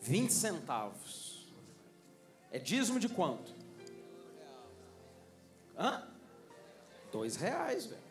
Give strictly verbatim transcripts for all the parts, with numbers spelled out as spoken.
vinte centavos. É dízimo de quanto? Hã? Dois reais, velho.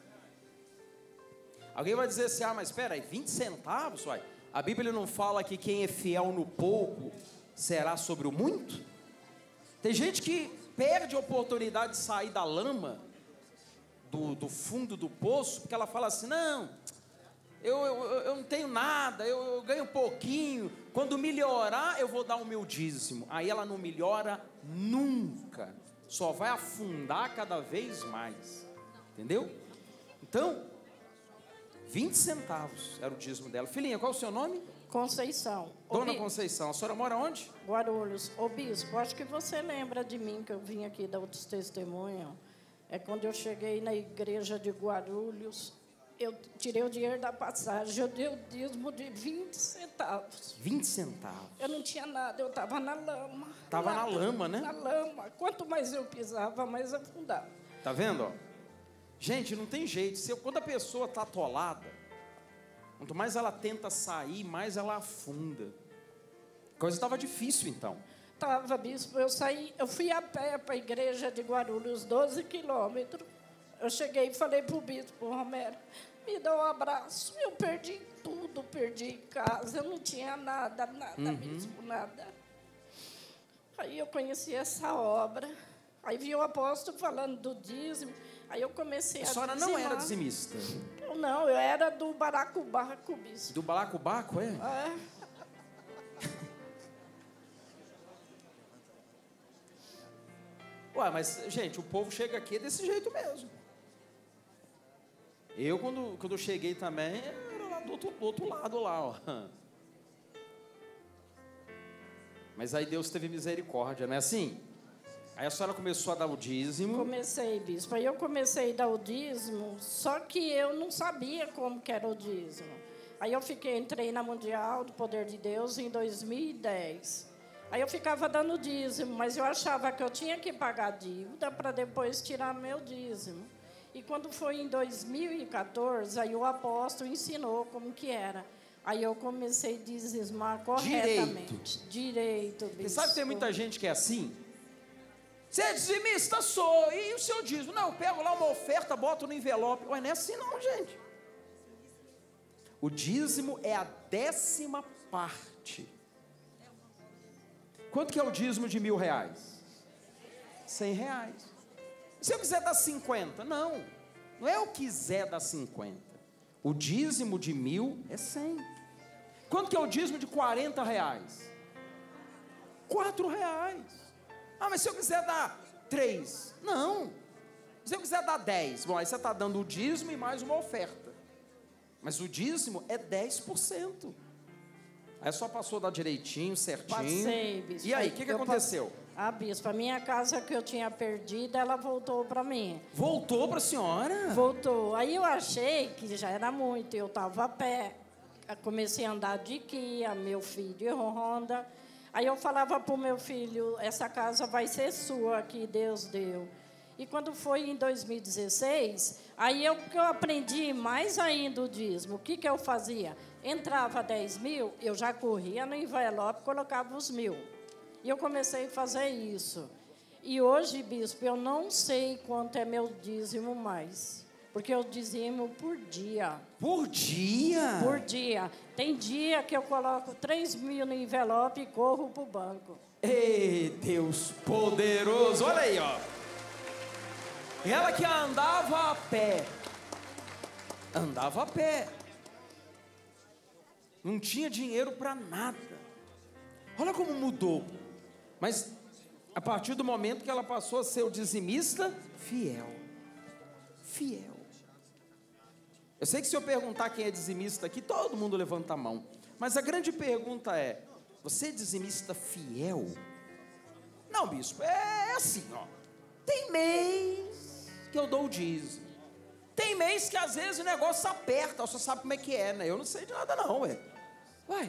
Alguém vai dizer assim, ah, mas espera aí, vinte centavos, uai. A Bíblia não fala que quem é fiel no pouco será sobre o muito? Tem gente que perde a oportunidade de sair da lama, do, do fundo do poço, porque ela fala assim, não, eu, eu, eu não tenho nada, eu, eu ganho pouquinho, quando melhorar eu vou dar o meu dízimo. Aí ela não melhora nunca, só vai afundar cada vez mais, entendeu? Então, vinte centavos era o dízimo dela. Filhinha, qual é o seu nome? Conceição. Dona Ô, Conceição, a senhora mora onde? Guarulhos. Ô, bispo, acho que você lembra de mim, que eu vim aqui dar outros testemunhos. É quando eu cheguei na igreja de Guarulhos, eu tirei o dinheiro da passagem, eu dei o dízimo de vinte centavos. vinte centavos. Eu não tinha nada, eu estava na lama. Estava na lama, né? Na lama. Quanto mais eu pisava, mais afundava. Tá vendo, ó? Gente, não tem jeito. Se eu, quando a pessoa está atolada, quanto mais ela tenta sair, mais ela afunda. A coisa estava difícil, então. Estava, bispo. Eu saí, eu fui a pé para a igreja de Guarulhos, doze quilômetros. Eu cheguei e falei para o bispo, Romero, me dá um abraço. Eu perdi tudo, perdi casa, eu não tinha nada, nada Uhum. mesmo, nada. Aí eu conheci essa obra, aí vi o apóstolo falando do dízimo, aí eu comecei a A senhora dizimar. não era dizimista? Eu não, eu era do baracubaco, bispo. Do balacobaco, é? É. Ué, mas, gente, o povo chega aqui desse jeito mesmo. Eu, quando, quando eu cheguei também, era lá do outro, do outro lado, lá, ó. Mas aí Deus teve misericórdia, não é assim? Aí a senhora começou a dar o dízimo. Comecei, bispo. Aí eu comecei a dar o dízimo, só que eu não sabia como que era o dízimo. Aí eu fiquei, entrei na Mundial do Poder de Deus em dois mil e dez. Aí eu ficava dando dízimo, mas eu achava que eu tinha que pagar dívida para depois tirar meu dízimo. E quando foi em dois mil e quatorze, aí o apóstolo ensinou como que era. Aí eu comecei a dizimar corretamente. Direito. Direito, bispo. Você sabe que tem muita gente que é assim? Você é dizimista? Sou. E o seu dízimo? Não, eu pego lá uma oferta, boto no envelope. Ué, não é assim não, gente. O dízimo é a décima parte. Quanto que é o dízimo de mil reais? Cem reais. Se eu quiser dar cinquenta? Não. Não é eu quiser dar cinquenta. O dízimo de mil é cem. Quanto que é o dízimo de quarenta reais? Quatro reais. Ah, mas se eu quiser dar três? Não. Se eu quiser dar dez? Bom, aí você está dando o dízimo e mais uma oferta. Mas o dízimo é dez por cento. Aí só passou a dar direitinho, certinho. Passei, bispo. E aí, o que, que aconteceu? Ah, bispo, a minha casa que eu tinha perdido, ela voltou para mim. Voltou para a senhora? Voltou. Aí eu achei que já era muito, eu estava a pé. Eu comecei a andar de Kia, meu filho de Honda. Aí eu falava para o meu filho, essa casa vai ser sua, que Deus deu. E quando foi em dois mil e dezesseis, aí eu, que eu aprendi mais ainda o dízimo. O que, que eu fazia? Entrava dez mil, eu já corria no envelope e colocava os mil. E eu comecei a fazer isso. E hoje, bispo, eu não sei quanto é meu dízimo mais. Porque eu dizimo por dia. Por dia? Por dia. Tem dia que eu coloco três mil no envelope e corro para o banco. Ei, Deus poderoso. Olha aí, ó. Ela que andava a pé. Andava a pé. Não tinha dinheiro para nada. Olha como mudou. Mas a partir do momento que ela passou a ser o dizimista fiel. Fiel. Eu sei que se eu perguntar quem é dizimista aqui, todo mundo levanta a mão. Mas a grande pergunta é, você é dizimista fiel? Não, bispo, é assim, ó. Tem mês que eu dou o dízimo. Tem mês que às vezes o negócio aperta, você sabe como é que é, né? Eu não sei de nada não, ué. Ué.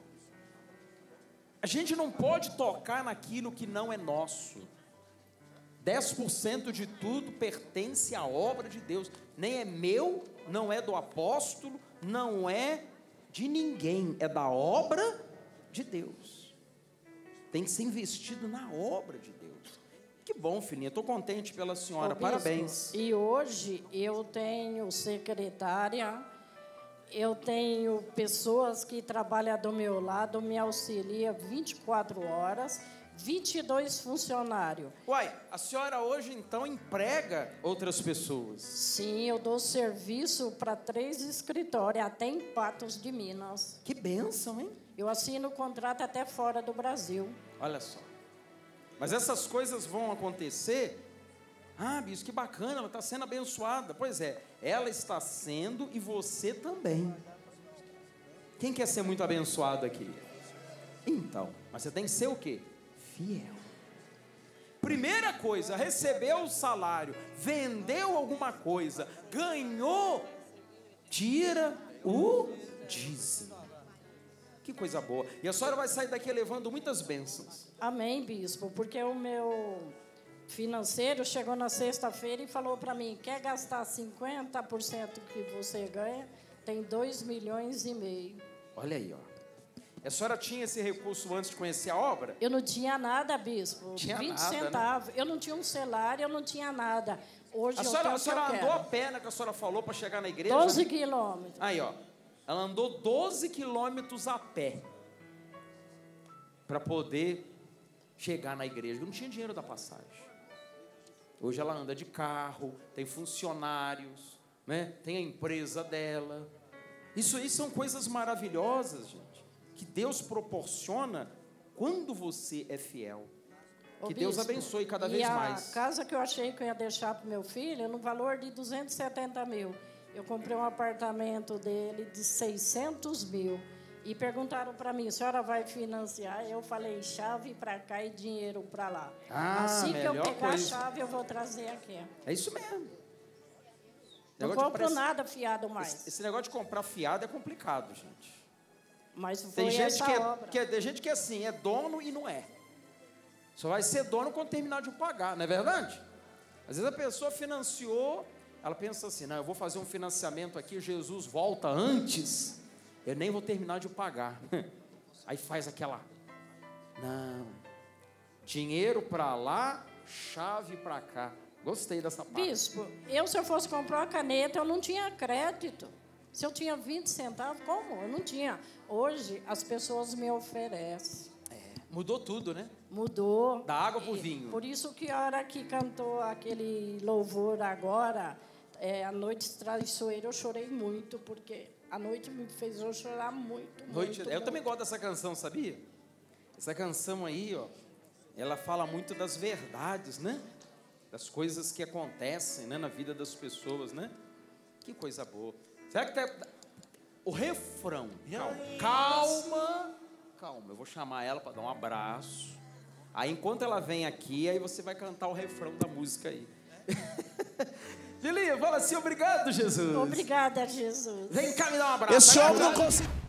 A gente não pode tocar naquilo que não é nosso. dez por cento de tudo pertence à obra de Deus. Nem é meu, não é do apóstolo, não é de ninguém. É da obra de Deus. Tem que ser investido na obra de Deus. Que bom, filhinha. Estou contente pela senhora. Ô, parabéns. Bispo, e hoje eu tenho secretária, eu tenho pessoas que trabalham do meu lado, me auxiliam vinte e quatro horas, vinte e dois funcionários. Uai, a senhora hoje, então, emprega outras pessoas? Sim, eu dou serviço para três escritórios, até em Patos de Minas. Que bênção, hein? Eu assino contrato até fora do Brasil. Olha só. Mas essas coisas vão acontecer. Ah, bispo, que bacana, ela está sendo abençoada. Pois é, ela está sendo e você também. Quem quer ser muito abençoado aqui? Então, mas você tem que ser o quê? Fiel. Primeira coisa, recebeu o salário, vendeu alguma coisa, ganhou, tira o dízimo. Que coisa boa. E a senhora vai sair daqui levando muitas bênçãos. Amém, bispo, porque o meu financeiro chegou na sexta-feira e falou para mim, quer gastar cinquenta por cento que você ganha, tem dois milhões e meio. Olha aí, ó. A senhora tinha esse recurso antes de conhecer a obra? Eu não tinha nada, bispo. Tinha vinte nada, centavos. Né? Eu não tinha um celular, eu não tinha nada. Hoje a eu senhora, tenho a senhora o que eu andou quero. a pé, né, que a senhora falou, para chegar na igreja? doze quilômetros. Aí, ó. Ela andou doze quilômetros a pé para poder chegar na igreja. Não tinha dinheiro da passagem. Hoje ela anda de carro, tem funcionários, né? Tem a empresa dela. Isso aí são coisas maravilhosas, gente, que Deus proporciona quando você é fiel. Ô, que Deus bispo, abençoe cada e vez a mais. A casa que eu achei que eu ia deixar para o meu filho, no valor de duzentos e setenta mil. Eu comprei um apartamento dele de seiscentos mil. E perguntaram para mim, a senhora vai financiar? Eu falei, chave para cá e dinheiro para lá. Ah, assim que eu pegar coisa. a chave, eu vou trazer aqui. É isso mesmo. Não Negócio compro prece... nada fiado mais. Esse, esse negócio de comprar fiado é complicado, gente. Mas foi tem gente essa que é, obra. que é, tem gente que é assim, é dono e não é. Só vai ser dono quando terminar de pagar, não é verdade? Às vezes a pessoa financiou, ela pensa assim, não, eu vou fazer um financiamento aqui, Jesus volta antes, eu nem vou terminar de pagar. Aí faz aquela, não, dinheiro para lá, chave para cá. Gostei dessa parte. Bispo, eu se eu fosse comprar uma caneta, eu não tinha crédito. Se eu tinha vinte centavos, como? Eu não tinha. Hoje, as pessoas me oferecem. É, mudou tudo, né? Mudou. Da água pro E vinho. Por isso que a hora que cantou aquele louvor agora, é, a noite traiçoeira, eu chorei muito, porque a noite me fez eu chorar muito, Noite, muito. Eu muito. também gosto dessa canção, sabia? Essa canção aí, ó, ela fala muito das verdades, né? Das coisas que acontecem, né, na vida das pessoas, né? Que coisa boa. Será que tá... O refrão, calma, calma, calma, eu vou chamar ela para dar um abraço. Aí, enquanto ela vem aqui, aí você vai cantar o refrão da música aí. Lilinha, fala assim, obrigado, Jesus. Obrigada, Jesus. Vem cá me dar um abraço. Esse homem não consegue.